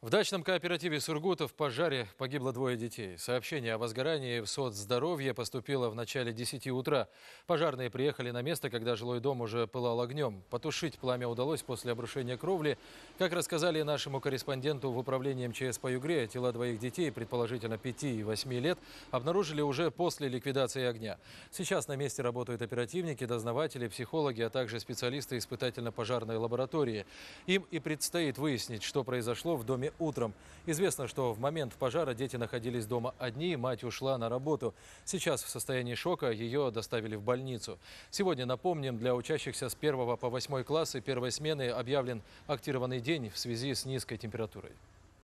В дачном кооперативе «Сургута» в пожаре погибло двое детей. Сообщение о возгорании в соцздоровье поступило в начале 10 утра. Пожарные приехали на место, когда жилой дом уже пылал огнем. Потушить пламя удалось после обрушения кровли. Как рассказали нашему корреспонденту в управлении МЧС по Югре, тела двоих детей, предположительно 5 и 8 лет, обнаружили уже после ликвидации огня. Сейчас на месте работают оперативники, дознаватели, психологи, а также специалисты испытательно-пожарной лаборатории. Им и предстоит выяснить, что произошло в доме утром. Известно, что в момент пожара дети находились дома одни, мать ушла на работу. Сейчас в состоянии шока ее доставили в больницу. Сегодня, напомним, для учащихся с 1 по 8 классы первой смены объявлен актированный день в связи с низкой температурой.